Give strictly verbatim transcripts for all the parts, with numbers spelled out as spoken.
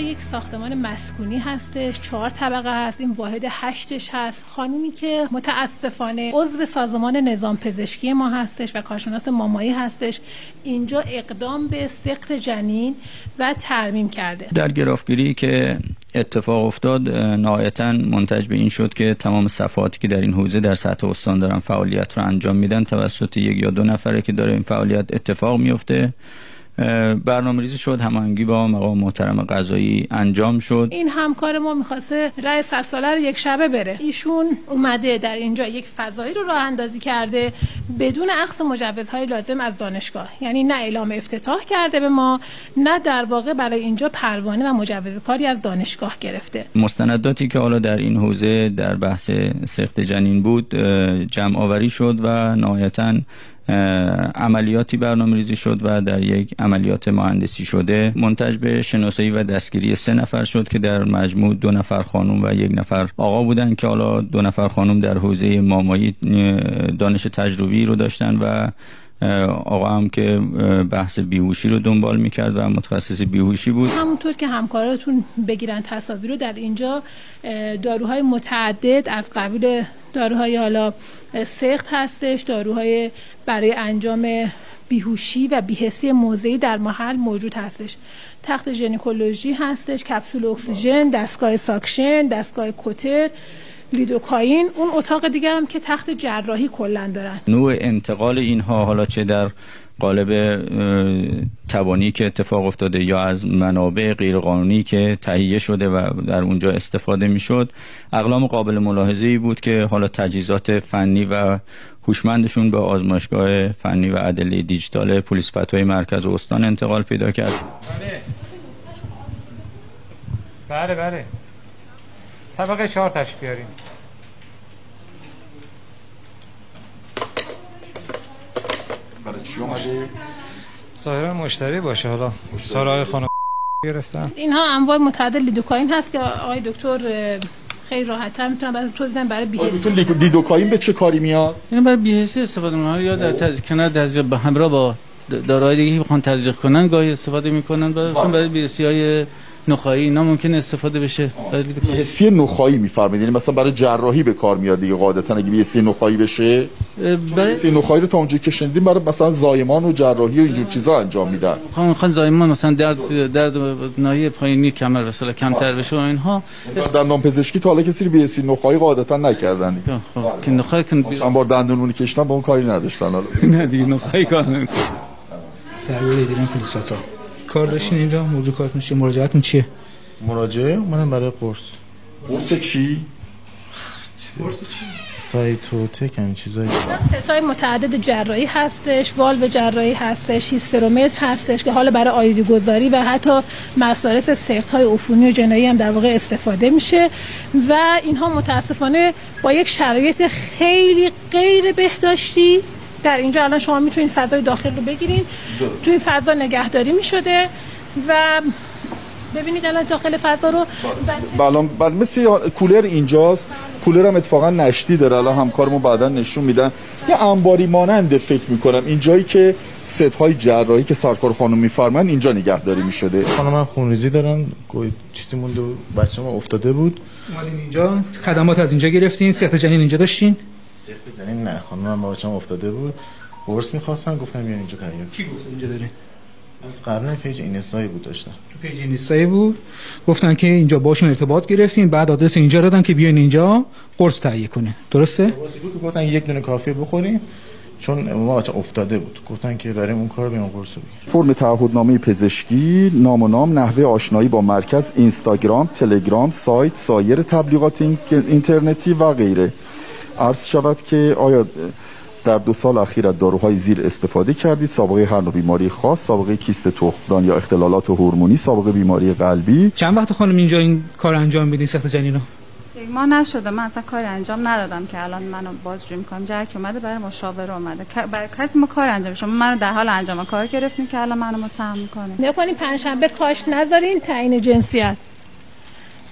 یک ساختمان مسکونی هستش، چهار طبقه هست، این واحد هشتش هست. خانومی که متاسفانه عضو سازمان نظام پزشکی ما هستش و کارشناس مامایی هستش، اینجا اقدام به سقط جنین و ترمیم کرده. در گرافگیری که اتفاق افتاد نهایتاً منتج به این شد که تمام صفحاتی که در این حوزه در سطح استان دارن فعالیت رو انجام میدن توسط یک یا دو نفره که داره این فعالیت اتفاق میفته. برنامه‌ریزی شد، هماهنگی با مقام محترم قضایی انجام شد. این همکار ما می‌خواسته رأی صد ساله رو یک شبه بره. ایشون اومده در اینجا یک فضایی رو راه اندازی کرده بدون اخذ مجوزهای لازم از دانشگاه، یعنی نه اعلام افتتاح کرده به ما، نه در واقع برای اینجا پروانه و مجوز کاری از دانشگاه گرفته. مستنداتی که حالا در این حوزه در بحث سقط جنین بود جمع آوری شد و نهایتاً عملیاتی برنامه‌ریزی شد و در یک عملیات مهندسی شده منتج به شناسایی و دستگیری سه نفر شد که در مجموع دو نفر خانم و یک نفر آقا بودن که حالا دو نفر خانم در حوزه مامایی دانش تجربی رو داشتن و آقا هم که بحث بیهوشی رو دنبال میکرد و متخصص بیهوشی بود. همونطور که همکاراتون بگیرن تصاویر رو، در اینجا داروهای متعدد از قبیل داروهای حالا سقط هستش، داروهای برای انجام بیهوشی و بی‌حسی موضعی در محل موجود هستش. تخت ژینکولوژی هستش، کپسول اکسیژن، دستگاه ساکشن، دستگاه کوتر، لیدوکاین. اون اتاق دیگه هم که تخت جراحی کلا دارن. نوع انتقال اینها حالا چه در قالب تبانی که اتفاق افتاده یا از منابع غیرقانونی که تهیه شده و در اونجا استفاده میشد، اقلام قابل ملاحظه‌ای بود که حالا تجهیزات فنی و هوشمندشون به آزمایشگاه فنی و ادله دیجیتال پلیس فتوای مرکز و استان انتقال پیدا کرد. بله بله بله طبقه چهار تشریف بیاریم. برای چی اومده؟ ظاهرا مشتری باشه. حالا سارای خانم گرفتن. اینها انواع متعدد لیدوکاین هست که آقای دکتر خیلی راحت‌تر میتونن برای تو دیدن برای بی‌حسی. لیدوکاین به چه کاری میاد؟ اینا برای بی‌حسی استفاده می‌کنن یا در تزریق تزریق به همراه با داروهای دیگه که بخوان تزریق کنن گاهی استفاده می‌کنن برای برای بی‌حسی‌های نخایی اینا ممکن استفاده بشه. بی‌حسی نخایی می‌فرمایید، یعنی مثلا برای جراحی به کار میاد دیگه قاعدتاً اگه بی‌حسی نخایی بشه. بی‌حسی نخایی رو تا اونجایی که شنیدیم برای مثلا زایمان و جراحی و اینجور چیزا انجام میدن. می‌خوان می‌خوان زایمان مثلا درد درد ناحیه پایینی کمر مثلا کمتر بشه و اینها. دندان پزشکی تا حالا کسی بی‌حسی نخایی قاعدتاً نکردن دیگه. خب که نخایی کن چند بار دندونونی کشیدن با اون کاری نداشتن حالا. نه دیگه نخایی کار نمی‌کنه. سروی دیدن پلیس فتا کار داشتین اینجا؟ موضوع کارتون چیه؟ مراجعتون چیه؟ مراجعه منم برای قرص. قرص چی؟ قرص چی؟ سایتوتک همین چیزایی. ستای متعدد جراحی هستش، والو جراحی هستش، هیسترومتر هستش که حالا برای آیدی گذاری و حتی مصارف سقط‌های عفونی و جنایی هم در واقع استفاده میشه و اینها متاسفانه با یک شرایط خیلی غیر بهداشتی در اینجا الان شما میتونید فضای داخل رو بگیرین. تو این فضا نگهداری میشده و ببینید الان داخل فضا رو الان بله مثل کولر اینجاست. کولر هم اتفاقا نشتی داره، الان همکارمون بعدا نشون میدن. یه انباری ماننده فکر میکنم اینجایی که ست های جراحی که سرکار خانم میفرمایند اینجا نگهداری میشده. خانم من خونریزی دارن، چیزی مونده بچه‌م افتاده بود. اومدین اینجا خدمات از اینجا گرفتین؟ سقط جنین اینجا داشتین؟ سقط جنین نه، خانم من بچه‌م افتاده بود، قرص می‌خواستن، گفتم بیاین اینجا تهیه. کی گفت اینجا دارین؟ از قبل پیج اینستایی بود داشتن. تو پیج اینستایی بود، گفتن که اینجا باشون ارتباط گرفتین، بعد آدرس اینجا دادن که بیاین اینجا قرص تهیه کنین. درسته؟ قرصی بود که گفتن یک دونه کافیه بخورین چون ما بچه افتاده بود، گفتن که بریم اون کار بیام قرص بگیریم. فرم تعهدنامه پزشکی، نام و نام، نحوه آشنایی با مرکز، اینستاگرام، تلگرام، سایت، سایر تبلیغات اینترنتی و غیره. عرض شود که آیا در دو سال اخیر از داروهای زیر استفاده کردید؟ سابقه هر نوع بیماری خاص، سابقه کیست تخمدان یا اختلالات هورمونی، سابقه بیماری قلبی. چند وقت خانم اینجا این کار انجام بدین سقط جنین رو؟ ما نشده، من اصلا کار انجام ندادم که الان منو بازجویی می‌کنم. جرک اومده برای مشاوره اومده، برای کسی ما کار انجام شما منو در حال انجام کار گرفتین که الان منو متهم می‌کنه. نکنین پنجشنبه کاشت نذارین تعیین جنسیت.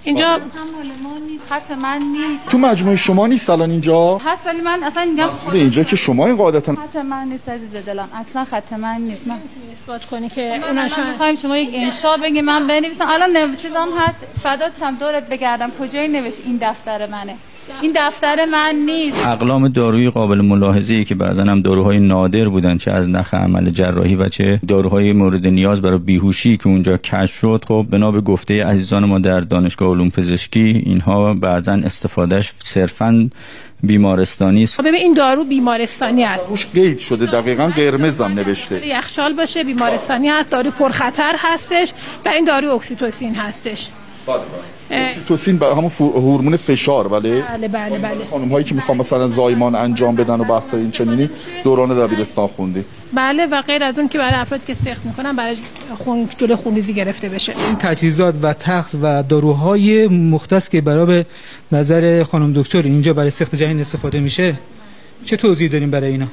اینجا خط من نیست. تو مجموعه شما نیست الان اینجا؟ هست ولی من اصلا میگم اینجا که شما این قاعدتا خط من نیست عزیز دلم، اصلا خط من نیست. من اثبات کنی که اونا شما می‌خوایم شما یک انشا بگی من بنویسم. الان نو... چیزام هست فداتم دورت بگردم کجای نوشت این دفتر منه. این دفتر من نیست. اقلام دارویی قابل ملاحظه‌ای که بعضا هم داروهای نادر بودن، چه از نخ عمل جراحی و چه داروهای مورد نیاز برای بیهوشی که اونجا کشف شد، خب بنا به گفته عزیزان ما در دانشگاه علوم پزشکی اینها بعضا استفادهش صرفاً بیمارستانی است. ببین این دارو بیمارستانی است. روش قید شده دقیقاً قرمز هم نوشته. یخچال باشه بیمارستانی است، دارو پرخطر هستش و این دارو اکسیتوسین هستش. بله بله. اکسیتوسین با همون هورمون فشار. بله بله بله بله. خانم هایی که میخوان مثلا زایمان انجام بدن و بحث این چنینی دوران دبیرستان خوندی. بله و غیر از اون که برای افرادی که سخت میکنن برای خون جلوی خونریزی گرفته بشه. این تجهیزات و تخت و داروهای مختص که برای به نظر خانم دکتر اینجا برای سخت جنین استفاده میشه چه توضیح داریم برای اینا؟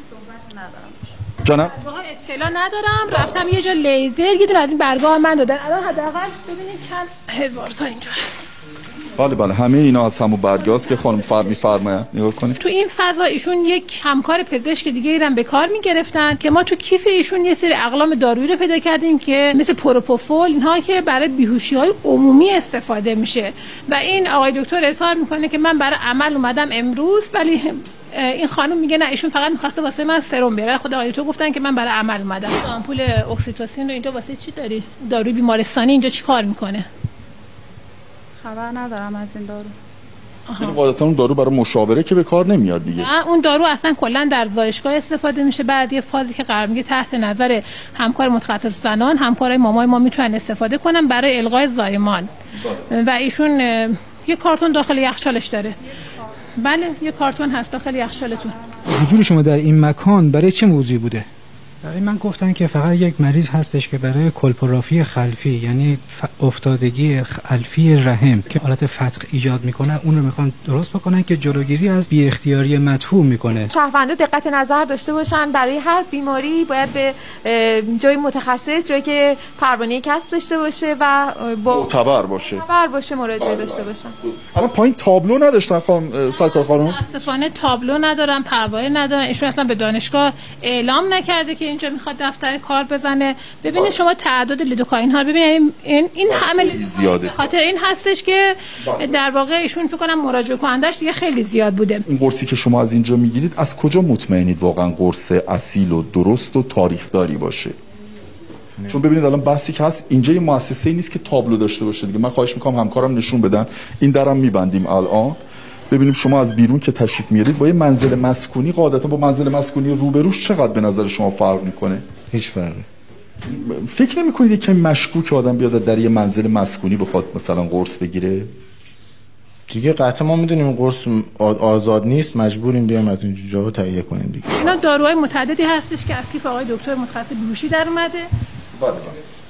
جانم واقعا اطلاع ندارم. رفتم یه جا لیزر یه دونه از این برگاه من دادن. الان حداقل ببینید چند هزار تا اینجا هست. بله بله همه اینا از همون برگاست که خانم فرد میفرمایند. نگاه کنید تو این فضا ایشون یک همکار پزشک دیگه ایران به کار میگرفتن که ما تو کیف ایشون یه سری اقلام دارویی رو پیدا کردیم که مثل پروپوفول اینها که برای بیهوشی‌های عمومی استفاده میشه و این آقای دکتر اظهار میکنه که من برای عمل اومدم امروز، ولی این خانم میگه نه ایشون فقط می‌خواسته واسه من سرم بیاره. خود آقای تو گفتن که من برای عمل اومدم. آمپول اکسیتوسین رو اینجا واسه چی داری؟ داروی بیمارستانی اینجا چیکار میکنه؟ خبر ندارم از این دارو. این قاعدتا اون دارو برای مشاوره که به کار نمیاد دیگه. نه اون دارو اصلا کلا در زایشگاه استفاده میشه. بعد یه فازی که قرار میگه تحت نظر همکار متخصص زنان، همکارای مامای ما میتونن استفاده کنن برای الغای زایمان. و ایشون یه کارتون داخل یخچالش داره. بله یه کارتون هست داخل یخچالتون. حضور شما در این مکان برای چه موضوعی بوده؟ برای من گفتن که فقط یک مریض هستش که برای کلپوگرافی خلفی یعنی افتادگی خلفی رحم که حالت فتق ایجاد میکنه اون رو میخوان درست بکنن که جلوگیری از بی اختیاری مدفوع میکنه. شهروندا دقت نظر داشته باشن برای هر بیماری باید به جای متخصص، جایی که پروانه کسب داشته باشه و با معتبر باشه معتبر باشه مراجعه داشته باشن. الان پایین تابلو نداشتن خانم سرکار خانم؟ متاسفانه تابلو ندارن، پروانه ندارن. ایشون اصلا به دانشگاه اعلام نکرده که اینجا میخواد دفتر کار بزنه. ببینید شما تعداد لیدوکائین ها ببینید این این همه زیاده. خاطر این هستش که در واقع ایشون فکر کنم مراجعه کنندش دیگه خیلی زیاد بوده. این قرصی که شما از اینجا میگیرید از کجا مطمئنید واقعا قرص اصیل و درست و تاریخداری باشه؟ نه. چون ببینید الان بحثی که هست اینجا یه مؤسسه‌ای نیست که تابلو داشته باشه دیگه. من خواهش میکنم همکارم نشون بدن. این درم میبندیم الان. ببینیم شما از بیرون که تشریف میارید با یه منزل مسکونی قاعدتا با منزل مسکونی روبروش چقدر به نظر شما فرق میکنه؟ هیچ فرقی. فکر نمی‌کنید یه کمی مشکوک آدم بیاد در یه منزل مسکونی بخواد مثلا قرص بگیره؟ دیگه قطعا ما میدونیم قرص آزاد نیست، مجبوریم بیایم از این جاها تهیه کنیم دیگه. اینا داروهای متعددی هستش که از کیف آقای دکتر متخصص بیهوشی در اومده. بله بله.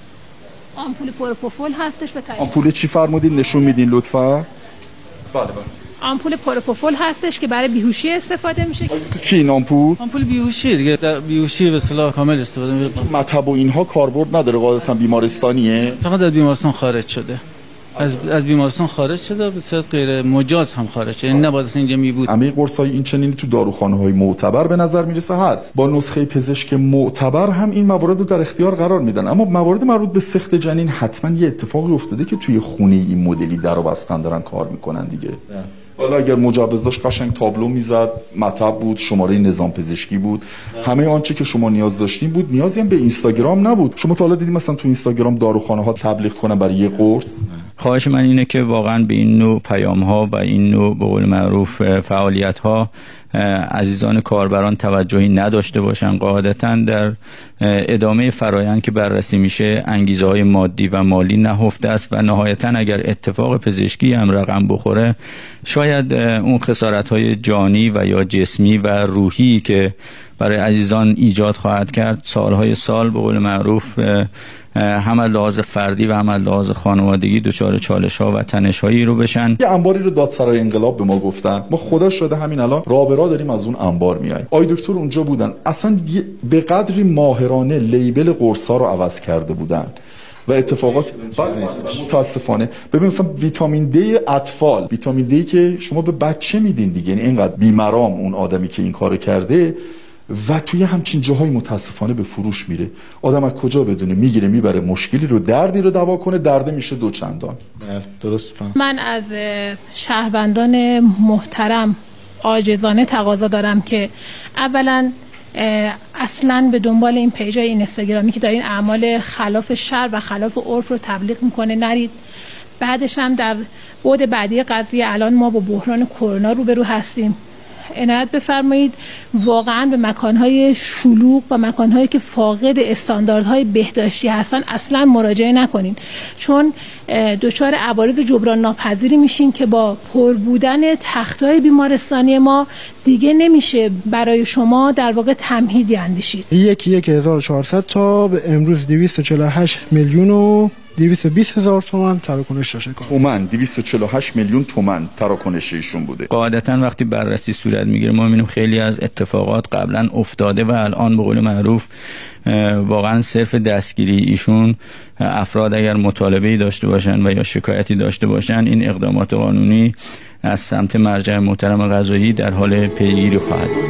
آمپول پروپوفول هستش به تشریح. آمپول چی فرمودین نشون میدین لطفا؟ بله بله. آمپول پروپوفول هستش که برای بیهوشی استفاده میشه. چی این آمپول؟ آمپول بیهوشی دیگه، در بیهوشی به اصطلاح کامل استفاده میشه. مطب و اینها کاربرد نداره، قاعدتا بیمارستانیه. فقط از بیمارستان خارج شده. از از بیمارستان خارج شده، به صورت غیر مجاز هم خارج شده. یعنی نباید اصلا اینجا می بود. همه قرصای این چنینی تو داروخانه‌های معتبر به نظر میرسه هست. با نسخه پزشک معتبر هم این موارد رو در اختیار قرار میدن. اما موارد مربوط به سخت جنین حتما یه اتفاقی افتاده که توی خونه این مدلی در و بستن دارن کار میکنن دیگه. حالا اگر مجوز داشت قشنگ تابلو میزد، مطب بود، شماره نظام پزشکی بود، همه آنچه که شما نیاز داشتین بود. نیازی هم به اینستاگرام نبود. شما تا حالا دیدید مثلا تو اینستاگرام داروخانه ها تبلیغ کنن برای یه قرص؟ خواهش من اینه که واقعا به این نوع پیام ها و این نوع به قول معروف فعالیت ها عزیزان کاربران توجهی نداشته باشن. قاعدتا در ادامه فرایند که بررسی میشه انگیزه های مادی و مالی نهفته است و نهایتا اگر اتفاق پزشکی هم رقم بخوره شاید اون خسارت های جانی و یا جسمی و روحی که برای عزیزان ایجاد خواهد کرد سالهای سال به قول معروف هم از لحاظ فردی و هم از لحاظ خانوادگی دچار چالش ها و تنش هایی رو بشن. یه انباری رو دادسرای انقلاب به ما گفتن، ما خدا شده همین الان راه به راه داریم از اون انبار میایم. آی دکتر اونجا بودن، اصلا به قدری ماهرانه لیبل قرصا رو عوض کرده بودن و اتفاقات متاسفانه. ببین مثلا ویتامین دی اطفال، ویتامین دی که شما به بچه میدین دیگه، یعنی اینقدر بیمرام اون آدمی که این کارو کرده و توی همچین جاهای متاسفانه به فروش میره. آدم از کجا بدونه؟ میگیره میبره مشکلی رو، دردی رو دوا کنه، درده میشه دو چندان. درست فهم. من از شهروندان محترم عاجزانه تقاضا دارم که اولا اصلا به دنبال این پیجای این اینستاگرامی که دارین اعمال خلاف شرع و خلاف عرف رو تبلیغ میکنه نرید. بعدش هم در بعد بعدی قضیه الان ما با بحران کرونا روبرو هستیم، عنایت بفرمایید واقعا به مکانهای شلوغ و مکانهایی که فاقد استانداردهای بهداشتی هستن اصلا مراجعه نکنین، چون دچار عوارض جبران ناپذیری میشین که با پر بودن تختهای بیمارستانی ما دیگه نمیشه برای شما در واقع تمهیدی اندیشید. یک یک هزار و چهارصد تا به امروز دویست و چهل و هشت میلیون و دویست و بیست هزار تومان تراکنش داشته کنه. تومان دویست و چهل و هشت میلیون تومان تراکنش ایشون بوده. قاعدتا وقتی بررسی صورت میگیره ما میبینیم خیلی از اتفاقات قبلا افتاده و الان به قول معروف واقعا صرف دستگیری ایشون افراد اگر مطالبه‌ای داشته باشن و یا شکایتی داشته باشن این اقدامات قانونی از سمت مرجع محترم قضایی در حال پیگیری خواهد بود.